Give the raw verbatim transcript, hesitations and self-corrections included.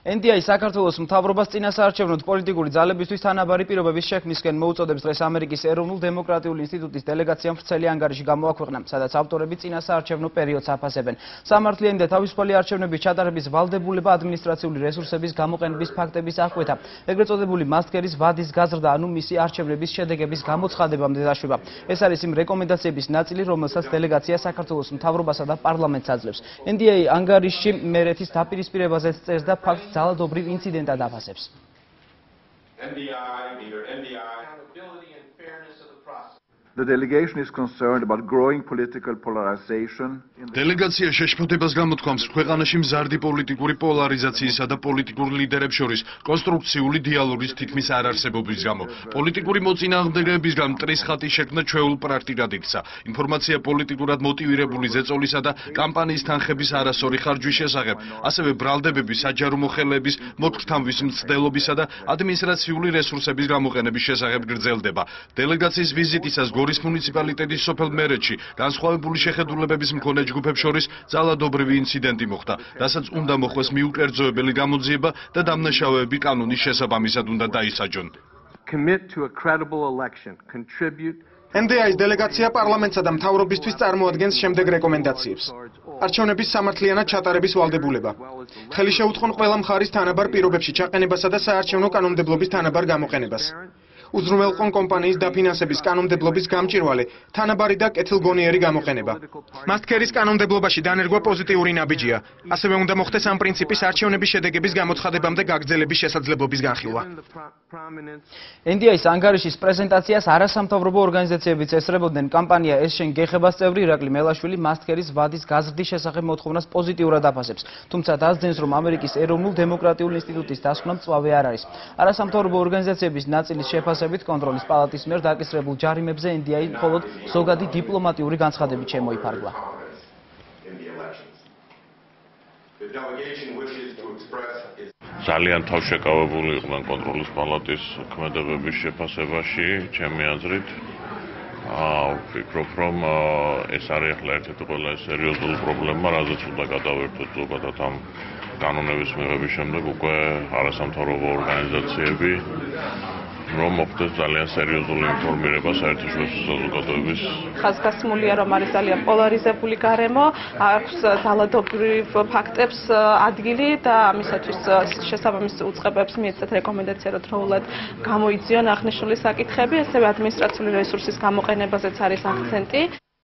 ენდიაის საქართველოს მთავრობას წინასაარჩევნოდ პოლიტიკური ძალებისთვის თანაბარი პირობების შექმინსკენ მოუწოდებს დღეს ამერიკის ეროვნულ დემოკრატიული ინსტიტუტის დელეგაციამ ვრცელი ანგარიში გამოაქვეყნა, სადაც ავტორები წინასაარჩევნო პერიოდს აფასებენ. სამართლიანი და თავისუფალი არჩევნების ჩატარების ვალდებულება ადმინისტრაციული რესურსების გამოყენების ფაქტების აღკვეთა, ეგრეთ წოდებული მასტკერის ვადის გაზრდა, ანუ მისი არჩევნების შედეგების გამოცხადებამდე დაშვება. ეს არის იმ რეკომენდაციების ნაწილი, რომელსაც დელეგაცია საქართველოს მთავრობასა და პარლამენტს აძლევს. ენდიაი ანგარიში მერეთის დაპირისპირებაზე წერს და ფაქტს ძალადობრივ ინციდენტად აფასებს. The delegation is concerned about growing political polarization. დელეგაცია შეშფოთებას გამოთქვამს ქვეყანაში მზარდი პოლიტიკური პოლარიზაციისა და პოლიტიკურ ლიდერებს შორის კონსტრუქციული დიალოგის თითქმის არარსებობის გამო. პოლიტიკური მოწინააღმდეგეებისგან მტრის ხატის შექმნა ჩვეულ პრაქტიკად იქცა. ინფორმაცია პოლიტიკურად მოტივირებული ზეწოლისა და კამპანიის თანხების არასწორი ხარჯვის შესახებ, ასევე ბრალდებების, საჯარო მოხელეების, მოთხთამვის მცდელობისა და ადმინისტრაციული რესურსების გამოყენების შესახებ გრძელდება. დელეგაციის ვიზიტისას გორის მუნიციპალიტეტის სოფელ მერეთში განსხვავებული შეხედულებების მქონე ჯგუფებს შორის ძალადობრივი ინციდენტი მოხდა, რასაც უნდა მოხდეს მიუკერძოებელი გამოძიება და დამნაშავეები კანონის შესაბამისად უნდა დაისაჯონ. ენდიაის დელეგაცია პარლამენტსა და მთავრობისთვის წარმოადგენს შემდეგ რეკომენდაციებს. არჩევნების სამართლიანად ჩატარების ვალდებულება. ხელი შეუწყონ ყველა მხარის თანაბარ პირობებში ჩაყენებასა და საარჩევნო კანონმდებლობის თანაბარ გამოყენებას. უზრუნველყონ კომპანიის დაფინანსების კანონმდებლობის გამჭირვალე, თანაბარი და კეთილგონიერი გამოყენება. მასტკერის კანონმდებლობაში დანერგვა პოზიტიური ნაბიჯია. ასევე უნდა მოხდეს ამ პრინციპის არჩევნების შედეგების გამოცხადებამდე გაგრძელების შესაძლებლობის განხილვა. ენდიაის ანგარიშის პრეზენტაციას არასამთავრობო ორგანიზაციებიც ესწრებოდნენ. კამპანია ეს შენ გეხებას წევრი ირაკლი მელაშვილი მასტკერის ვადის გაზრდის შესახებ მოთხოვნას პოზიტიურად აფასებს. თუმცა დასძენს, რომ ამერიკის ეროვნულ დემოკრატიული ინსტიტუტის დასკვნა მწვავე არ არის. არასამთავრობო ორგანიზაციების ნაწილის შეფასებით კონტროლის პალატის მიერ დაკისრებულ ჯარიმებზე ენდიაი მხოლოდ ზოგადი დიპლომატიური განცხადებით შემოიფარგლა. ძალიან თავშეკავებული იყვნენ კონტროლის პალატის ქმედებების შეფასებაში, ჩემი აზრით. ვფიქრობ, რომ ეს არის ახლა ერთ-ერთი ყველაზე სერიოზული პრობლემა, რაზეც უნდა გადავერთოთ ზოგადად ამ კანონების მიღების შემდეგ უკვე არასამთავრობო ორგანიზაციები, რომ მოხდეს ძალიან სერიოზული ინფორმირება საერთაშორისო საზოგადოების. ხაზგასმულია, რომ არის ძალიან პოლარიზებული გარემო, აქვს ძალადობრივ ფაქტებს ადგილი და ამისათვის შესაბამის უწყებებს მიეცათ რეკომენდაცია, რომ დროულად გამოიძიონ აღნიშნული საკითხები, ასევე ადმინისტრაციული რესურსის გამოყენებაზეც არის აქცენტი.